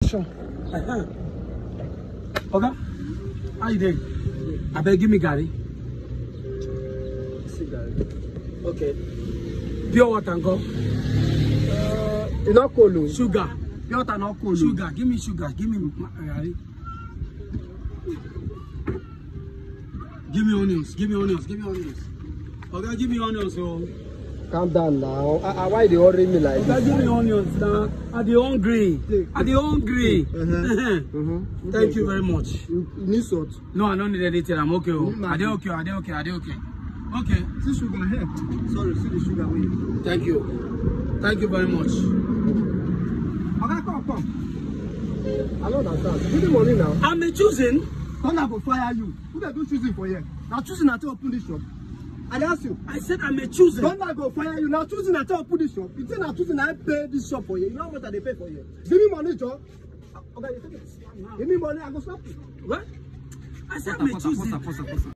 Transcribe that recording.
sure. Okay. How you doing? I beg, give me Gary. Okay. Pure water and go. It's not cold. Sugar. Pure water not cold. Sugar. Give me sugar. Give me Gary. Give me onions. Give me onions. Give me onions. Okay, give me onions. So. Calm down now. Why they worry me like this? Give me onions now. Are they hungry? Are they hungry? Thank you very much. You need salt? No, I don't need anything. I'm okay. Are they okay? Are they okay? Are they okay? Okay. See sugar here. Sorry, see the sugar way. Thank you. Thank you very much. Okay, come. I don't understand. Give me money now. I'm choosing. Come now go fire you. Who they do choosing for you? Now choosing at open this shop. I ask you. I said I'm choosing. Don't I go fire you now? Choosing at all put this shop. You think I'm choosing I pay this shop for you? You know how much they pay for you? Give me money, Joe. Okay, give me money. I go stop you. What? I said I'm choosing.